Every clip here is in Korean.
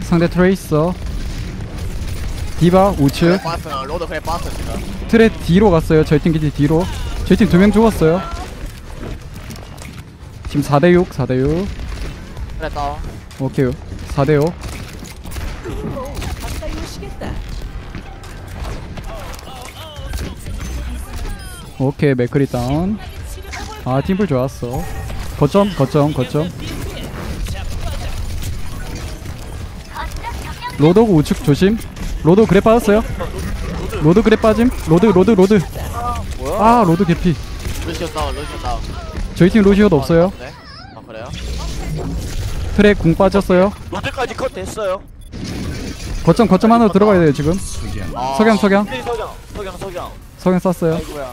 상대 트레이서. 디바 우측. 빠졌어요. 로드 그래 빠졌어 지금. 트레 뒤로 갔어요. 저희 팀 기지 뒤로. 저희 팀 2명 죽었어요. 지금 4대6 4대6. 그래 다운. 오케이 4대5. 오케이 맥크리 다운. 아 팀플 좋았어. 거점. 로드고 우측 조심. 로드 그래 빠졌어요. 로드 그래 빠짐. 로드. 아 로드 개피. 루시오 다운. 저희 팀 로시오도 없어요. 네? 아 그래요? 트랙 궁 빠졌어요. 로드까지 컷 됐어요. 거점 안으로 들어가야 돼요 지금. 아, 석양 네, 석양. 석양 쐈어요. 아이고야.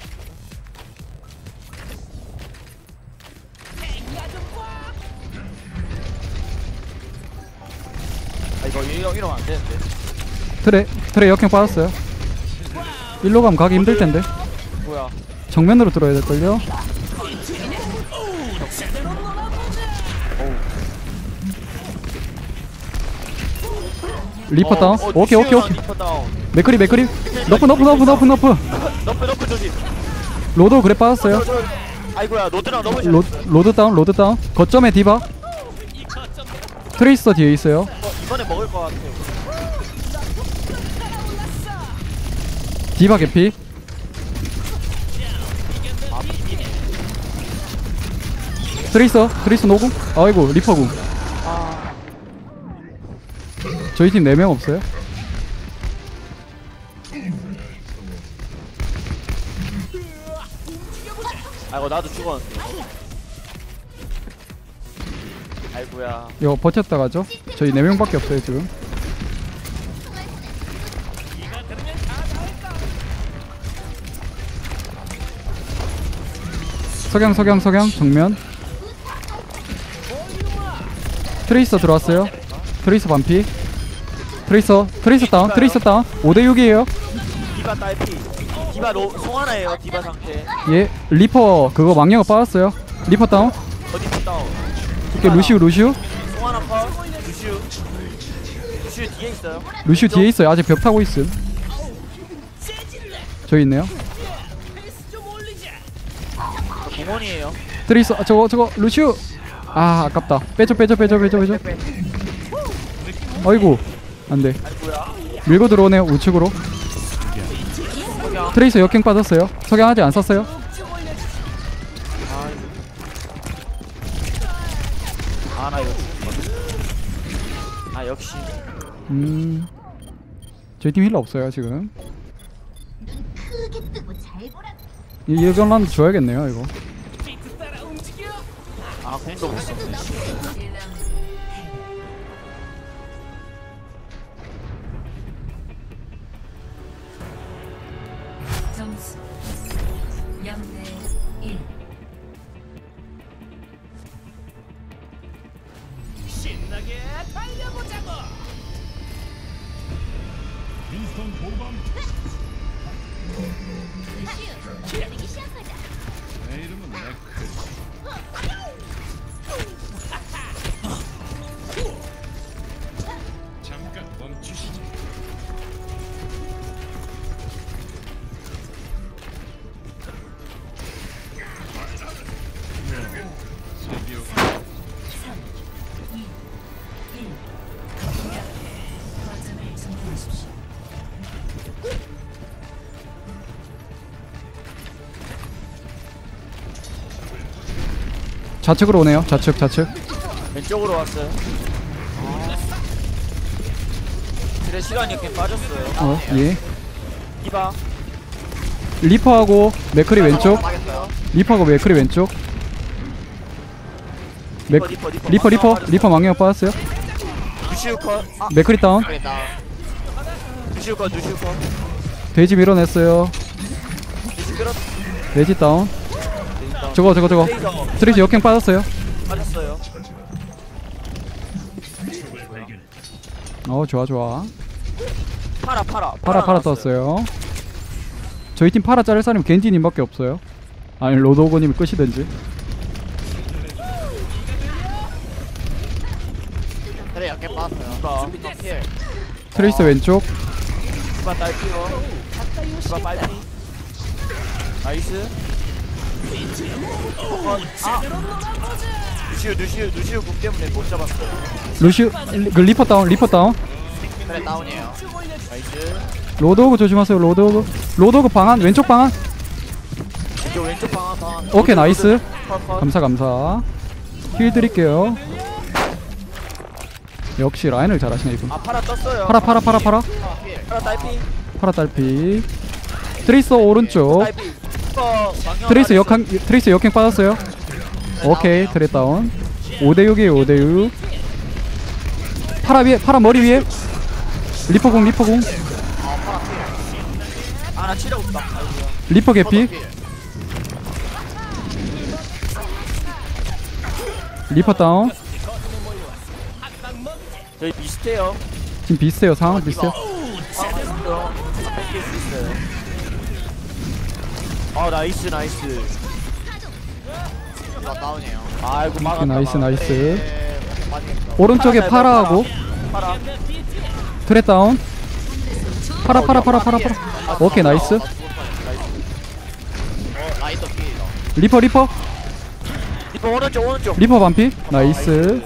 아 이거 이러면 안 되는데. 트랙 역행 빠졌어요. 일로 가면 가기 힘들 텐데. 뭐야? 정면으로 들어야 될걸요. 리퍼 다운. 오케이. 리퍼 다운. 맥크리 너프 너프 조심. 로드 그래 빠졌어요. 아이고야 로드랑 너무 로드 다운. 거점에 디바. 트레이서 뒤에 있어요. 이번에 먹을 것 같아. 디바 개피. 트레이서 노궁. 아이고 리퍼궁. 저희 팀 4명 없어요. 아이고 나도 죽었어. 아이고야. 이거 버텼다 가죠. 저희 4명밖에 없어요 지금. 석양 정면. 트레이서 들어왔어요. 트레이서 반피. 트레이서 다운. 5대6이에요. 디바 딸피. 디바 송하나예요. 디바 상태. 예. 리퍼 그거 망령어 빠졌어요. 리퍼 다운. 어디 다운. 오케이 루시우. 송하나 컷. 루시우 뒤에 있어요. 루시우 뒤에 있어요. 아직 벽 타고 있음. 저기 있네요. 공원이에요. 트레이서 저거 루시우. 아 아깝다. 빼줘. 아이고 안돼. 아이고야. 밀고 들어오네요 우측으로. 트레이서 역행 빠졌어요. 석양 아직 안 쐈어요. 나 이거 역시. 저희 팀 힐러 없어요 지금. 이건 라운드 줘야겠네요 이거. 공도 못 썼네. 점수 0대1. 신나게 달려보자고. 윈스턴 보밤. 내 이름은 네크. 잠깐 멈추시지. 좌측으로 오네요. 좌측. 왼쪽으로 왔어요. 그래 시간이 이렇게 빠졌어요. 예. 디바. 리퍼하고 맥크리 왼쪽. 빠졌어요. 리퍼하고 맥크리 왼쪽. 리퍼 망령 빠졌어요. 루시우 컷. 맥크리 다운. 그래 다운. 루시우 컷. 돼지 밀어냈어요. 루시우 끌었. 돼지 다운. 저거 트레이서 역행 빠졌어요. 빠졌어요. 좋아. 파라 파라 떴어요. 저희 팀 파라 자를 사람이 겐지님밖에 없어요. 아니 로드오버님이 끝이든지. 그래 약게 빠졌어요. 디바 필. 트레이서 왼쪽. 디바 딸피요. 디바 빨피. 나이스. 루시우 궁 때문에 못 잡았어요. 루시우 그 리퍼 다운. 그래 다운이에요. 나이스. 로드오그 조심하세요. 로드오그 방안 왼쪽 방안. 왼쪽 방안. 오케이 나이스. 컷. 감사. 힐 드릴게요. 역시 라인을 잘하시네 이분. 아 파라 떴어요. 파라. 파라 딸피. 파라 딸피. 트레이서 오른쪽. 딸피. 트레이서 역행 빠졌어요. 오케이 트레 다운. 5대6이에요 5대6. 파라 머리 위에. 리퍼공. 아나 치려고 있다. 리퍼 개피. 리퍼 다운. 저희 비슷해요. 지금 비슷해요. 상황 비슷해요. 뺏길 수 있어요. 나이스. 다운이에요. 아이고 막았다. 나이스. 네, 맞겠어. 오른쪽에 파라하고 파라. 트레 다운. 파라. 오케이 나이스. 라이더 필이다. 리퍼. 리퍼 오른쪽. 리퍼 반피. 나이스.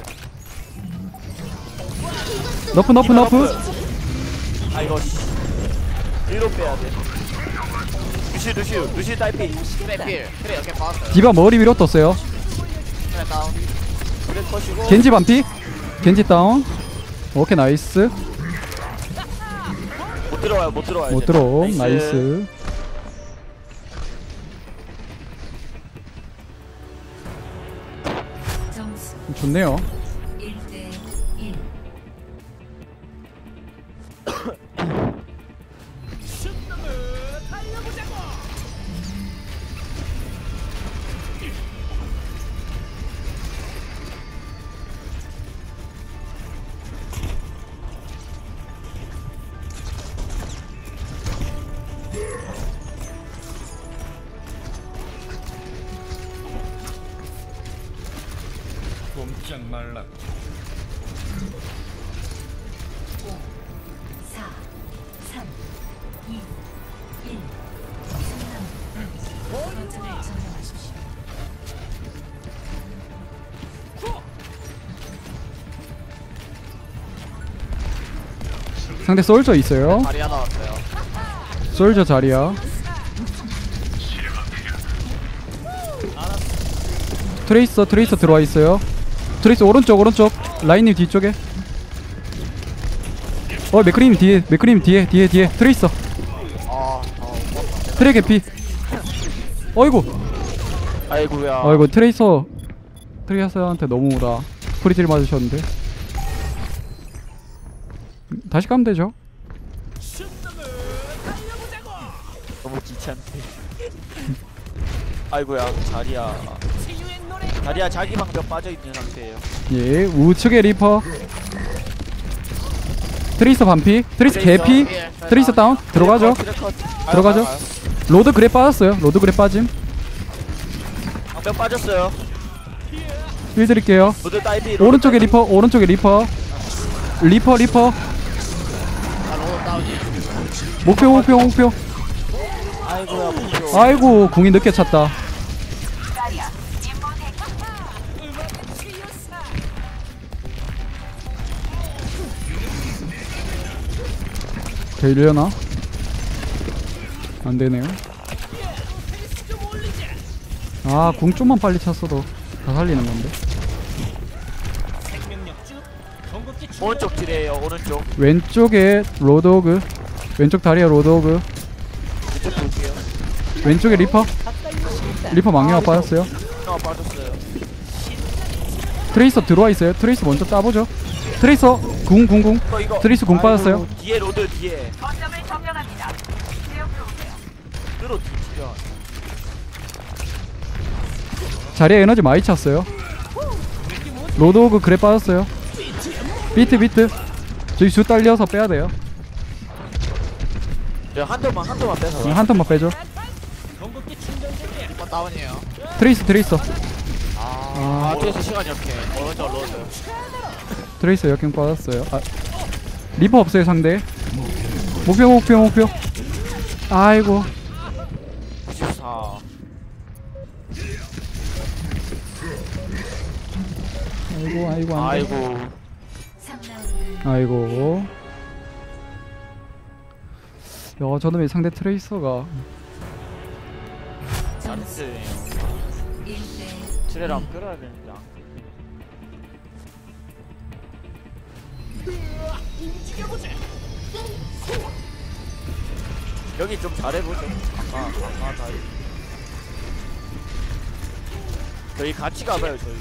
너프. 아 이거 뒤로 빼야 돼. 루시 딸피. 그래 필. 그래 약게 빠졌어요. 디바 머리 위로 떴어요. 그래 다운. 그래 컷이고. 겐지 반피. 겐지 다운. 오케이 나이스. 못 들어와요. 못 들어. 나이스. 점수 좋네요. 1대1. 꼼짝 말라. 4, 3, 2, 1. 거점을 점령하십시오. 상대 솔저 있어요. 다리야 나왔어요. 솔저 자리야. 트레이서 들어와 있어요. 트레이서 오른쪽 라인님 뒤쪽에. 맥크림 뒤에 트레이서. 트레 개피. 어이구 트레이서한테 너무다. 프리딜 맞으셨는데. 다시 가면 되죠. 너무 귀찮대. 아이고야 자리야 자기 방벽 빠져있는 상태예요. 예, 우측에 리퍼. 트레이서 반피. 트레이서 개피. 트레이서 다운. 들어가죠. 들어가죠. 로드 그래 빠졌어요. 로드 그래 빠짐. 방벽 빠졌어요. 힐 드릴게요. 모두 딸피. 오른쪽에 리퍼. 리퍼. 아 로드 다운이. 목표. 아이고야 목표. 아이고 궁이 늦게 찼다. 되려나? 안되네요. 궁 좀만 빨리 찼어도 다 살리는 건데. 오른쪽 딜이에요. 오른쪽 왼쪽에 로드오그. 왼쪽 다리에 로드오그. 이쪽 볼게요. 왼쪽에 리퍼 망령아 빠졌어요. 빠졌어요. 트레이서 들어와 있어요. 트레이서 먼저 따보죠. 트레이서 궁. 이거 트레이서 궁 빠졌어요. 아이고, 뒤에 로드 뒤에. 들어 뒤지려. 자리에 에너지 많이 찼어요. 로드오그 그래 빠졌어요. 비트 저기 주 딸려서 빼야 돼요. 한 턴만 빼서. 한 턴만 빼죠. 리퍼 다운이에요. 트레이서 아 아 뒤에서 시간이 없게. 오른쪽 로드. 트레이서 역행 빠졌어요. 아, 리퍼 없어요 상대. 목표. 아이고. 94. 아이고 안돼. 아이고. 3라운드 아이고. 야 저놈의 상대 트레이서가 잘했어요. 1대 트레를 한번 끌어야 되는데. 안 끌리네. 여기 좀 잘해보죠. 아까 다. 저희 같이 가봐요 저희.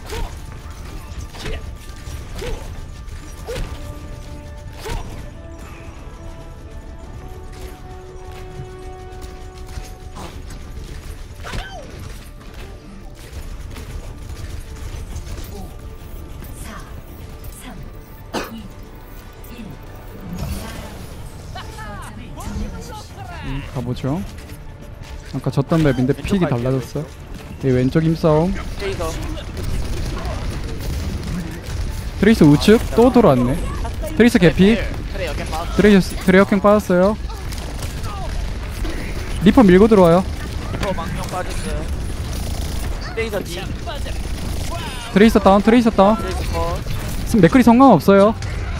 가보죠. 아까 졌던 맵인데 픽이 달라졌어. 이 왼쪽 힘싸움. 트레이서. 트레이서 우측 또 돌아왔네. 트레이서 개피. 트레 역행 빠졌어. 트레 역행 빠졌어요. 리퍼 밀고 들어와요. 리퍼 망령 빠졌어요. 트레이서 D. 트레이서 다운. 트레이서 컷. 맥클이 성공 없어요.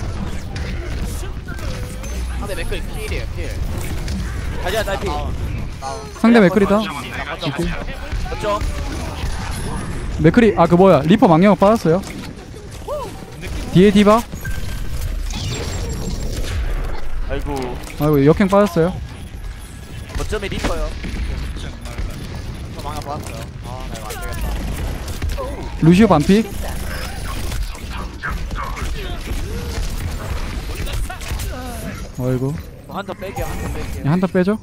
상대 맥클 필이에요 필. 가자 딸피. 다운. 상대 맥클이다. 어쩜? 맥클이 아 그 뭐야 리퍼 망령 빠졌어요. 뒤에 디바. 아이고. 아이고 역행 빠졌어요. 어쩜에 리퍼요? 저 망가 빠졌어요. 아 나 이거 안 되겠다. 루시오 반피. 아이고 한더 빼게 한더 빼게. 한타 빼죠.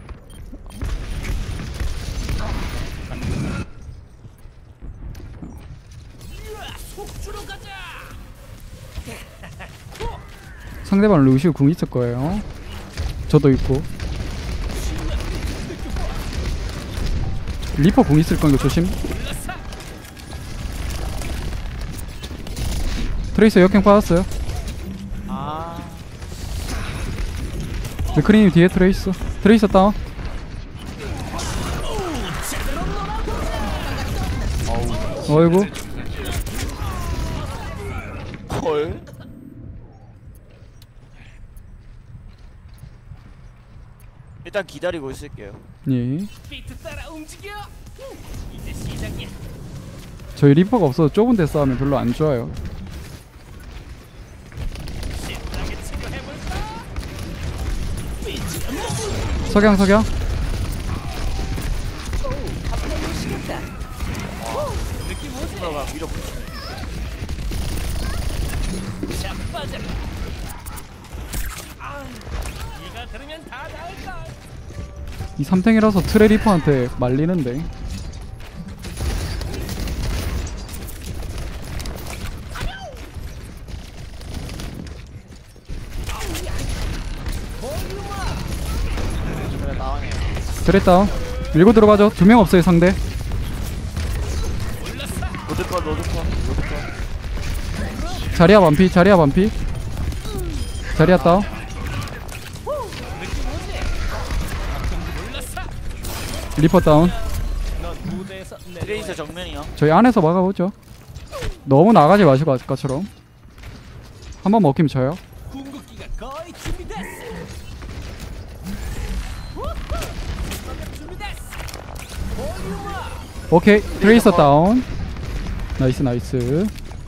상대방 루시오 궁 있을 거예요. 저도 있고. 리퍼 궁 있을 거니까 조심. 트레이서 역행 빠졌어요. 아. 맥크리님 뒤에 트레이서. 트레이서 다운. 어이구. 헐. 일단 기다리고 있을게요. 예. 저희 리퍼가 없어서 좁은 데 싸우면 별로 안 좋아요. 석양 리퍼가 위로 붙이네. 이 삼탱이라서 트레 리퍼한테 말리는데. 트레 다운이에요. 트레 다운. 밀고 들어가죠. 2명 없어요 상대. 로드컷. 자리야 반피. 자리야 다운. 리퍼 다운. 트레이서 정면이요. 저희 안에서 막아보죠. 너무 나가지 마시고 아까처럼. 한번 먹히면 져요. 오케이 트레이서 다운. 나이스.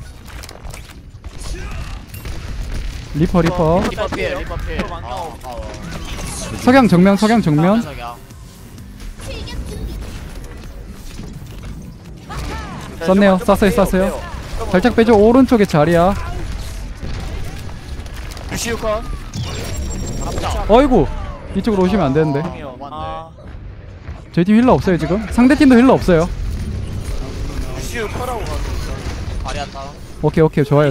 리퍼. 리퍼 필. 리퍼 필. 망령. 석양 정면. 석양. 썼네요. 쐈어요. 살짝 빼줘. 오른쪽에 자리야. 루시우 컷. 어이구 이쪽으로 오시면 안 되는데. 아. 저희 팀 힐러 없어요 지금. 상대 팀도 힐러 없어요. 루시우 컷하고 가서. 발이야 다운. 오케이 좋아요.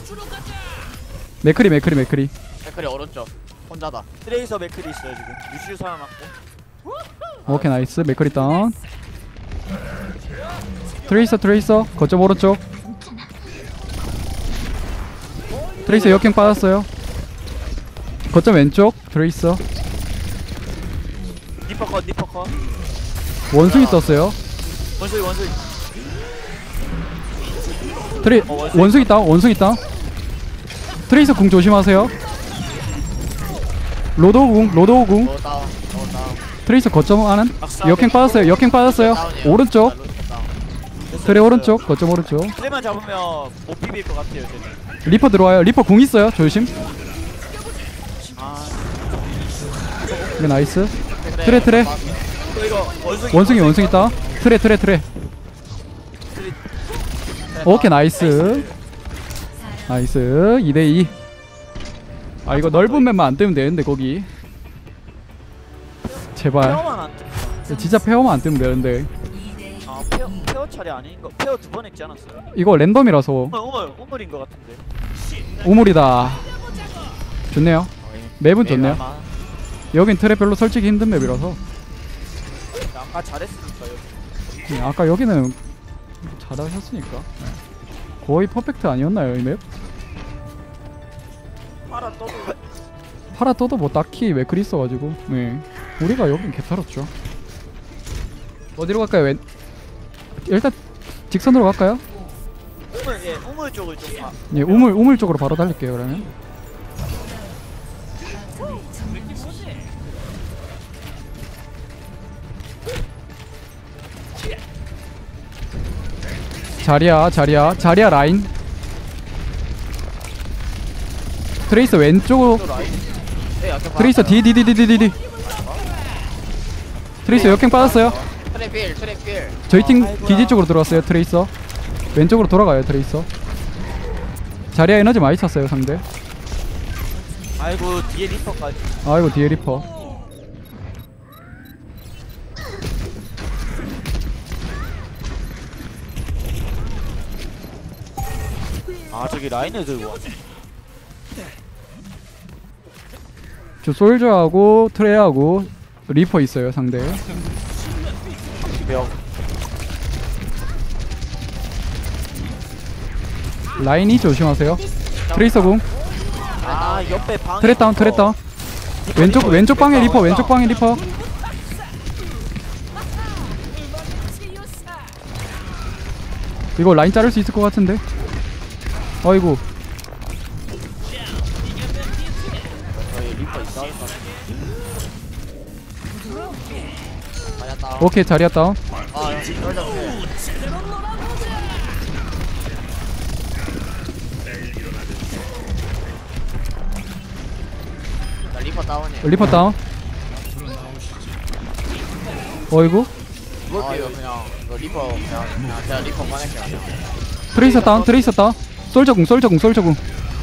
맥크리. 맥클이 오른쪽. 혼자다. 트레이서 맥클이 있어요 지금. 루시우 살아났고. 오케이 나이스. 맥크리 다운. 트레이서 거점 오른쪽. 트레이서 역행 빠졌어요. 거점 왼쪽 트레이서. 리퍼컷 원숭이 떴어요. 원숭이 원숭이 다운. 트레이서 궁 조심하세요. 로드 궁. 다운. 트레이서 거점 하는. 역행 빠졌어요. 오른쪽. 트레 오른쪽 거점 오른쪽. 트레만 잡으면 못 비빌 것 같아요 쟤는. 리퍼 들어와요. 리퍼 궁 있어요. 조심. 아 이거 나이스. 트레. 또 이거 원숭이 있다. 트레. 오케이 나이스. 2대2. 아 이거 넓은 맵만 안 뜨면 되는데 거기. 제발. 페어만 안 돼. 진짜 페어만 안 뜨면 되는데. 아 페어 차례 아닌 거. 페어 2번 했지 않았어요? 이거 랜덤이라서 우물인 것 같은데. 우물이다. 좋네요. 맵은 좋네요. 여긴 트랩 별로 설치기 힘든 맵이라서. 아까 잘했으니까 여기. 아까 여기는 잘하셨으니까. 거의 퍼펙트 아니었나요 이 맵? 파라 떠도 뭐 딱히 맥클이 있어가지고. 네 우리가 여긴 개탈었죠. 어디로 갈까요? 일단 직선으로 갈까요? 우물 쪽을 좀 봐. 예, 우물 쪽으로 바로 달릴게요 그러면. 자리야 라인. 트레이서 왼쪽으로. 트레이서 디디디디디디. 트레이서 역행 빠졌어요. 트랩필. 저희 팀 기지 쪽으로 들어왔어요. 트레이서 왼쪽으로 돌아가요. 트레이서. 자리야 에너지 많이 찼어요 상대. 아이고 뒤에 리퍼까지. 아이고 뒤에 리퍼. 아 저기 라인을 들고 왔네. 저 솔저하고 트레하고 리퍼 있어요 상대. 명. 라인이 조심하세요. 트레이서 궁. 아 옆에 방. 트레 다운. 왼쪽 방에 리퍼. 이거 라인 자를 수 있을 것 같은데. 아이고. 저희 리퍼 있어. 맞았다. 오케이 자리야 다운. 리퍼 다운이야. 리퍼 다운. 어이구. 이거 그냥 이거 리퍼 그냥 제가 리퍼 꺼낼게요. 트레이서 다운. 솔저 궁. 솔저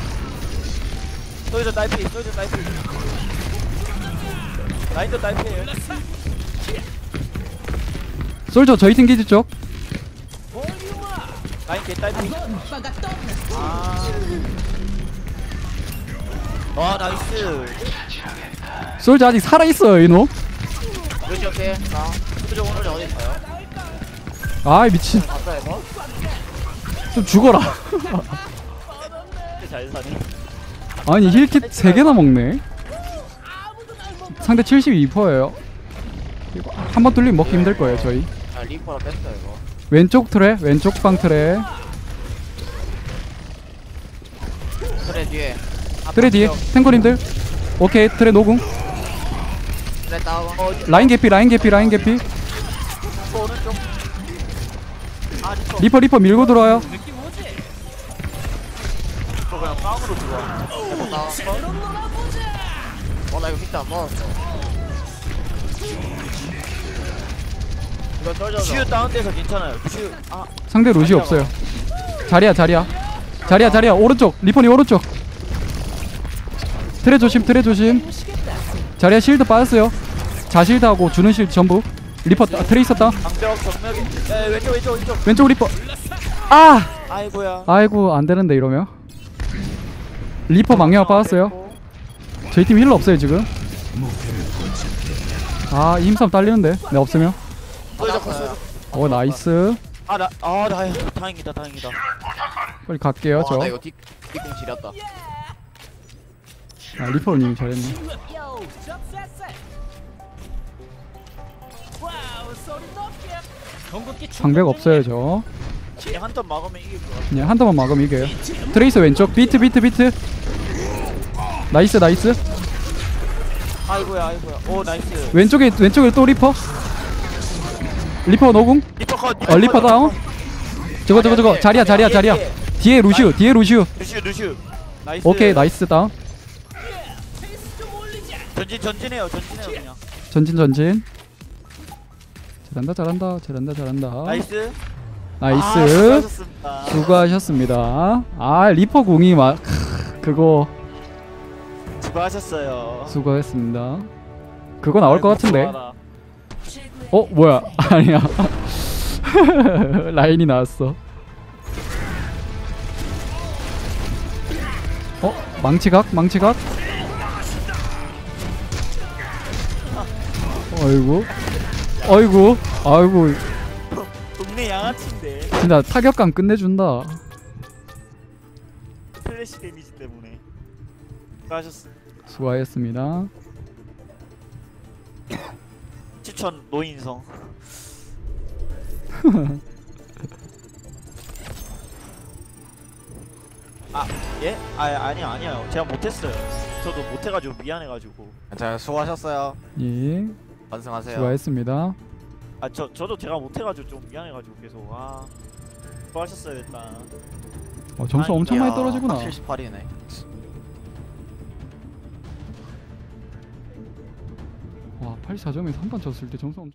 딸피. 라인도 딸피예요. 솔저 저희 팀 기지 쪽. 라인 개 딸피. 와 나이스. 솔저 아직 살아있어요 이놈. 그렇지 오케이. 수저 오늘 어디 있어요? 아이 미친. 봤어 이거? 좀 죽어라. 잘 사네. 아니 힐킷 3개나 먹네. 상대 72%예요. 한 번 뚫리면 먹기 힘들 거예요 저희. 아 리퍼로 뺐어 이거. 왼쪽 방 트레. 그래 뒤에. 트레 뒤에 탱커님들. 오케이 트레 노궁. 그래 다운. 라인 개피. 오른쪽. 리퍼 밀고 들어와요. 그냥 빵으로 들어와. 리퍼 다운. 나 이거 밑에 안 먹었어. 이거 떨어져. 슈 다운돼서 괜찮아요. 슈. 아 상대 루시 없어요. 자리야 오른쪽. 리퍼님 오른쪽. 트레 조심. 자리야 실드 빠졌어요. 자실드하고 주는 실드 전부. 리퍼 트레 있었다. 방벽 정면에. 왼쪽. 왼쪽 리퍼. 아이고야. 아이고 안 되는데 이러면. 리퍼 망령 빠졌어요. 저희 팀 힐러 없어요 지금. 이 힘싸움 딸리는데. 네 없으면. 떨어졌어요. 나이스. 나 다행이다. 빨리 갈게요. 와, 저. 나 이거 뒷공 지렸다. 아, 리퍼님 잘했네. 방벽 없어요 저. 그냥 한 턴 막으면 이길 것 같아. 그냥 한 대만 막으면 이겨요. 트레이서 왼쪽. 비트. 나이스. 아이고야. 오 나이스. 왼쪽에 또 리퍼. 리퍼 노궁. 리퍼 컷. 리퍼 다운. 저거. 자리야. 뒤에 루시우. 루슈. 나이스. 오케이 나이스 다운. 전진해요 그냥. 전진. 잘한다. 나이스. 나이스. 수고하셨습니다. 수고하셨습니다. 아 리퍼 공이 막 그거 수고하셨어요. 수고했습니다. 그거 나올 것 같은데. 수고하라. 어 뭐야? 아니야. 라인이 나왔어. 망치각. 아이고. 동네 양아치인데 진짜 타격감 끝내준다. 플래시 데미지 때문에. 수고하셨습니다. 수고하셨습니다. 추천 노인성. 예? 아니요. 제가 못했어요. 저도 못해가지고 미안해가지고. 자, 수고하셨어요. 예. 완승하세요. 수고하셨습니다. 저도 제가 못해가지고 좀 미안해가지고 계속. 수고하셨어요 일단. 점수 엄청 많이 떨어지구나. 78이네. 와 84점에서 한 번 졌을 때 점수 엄청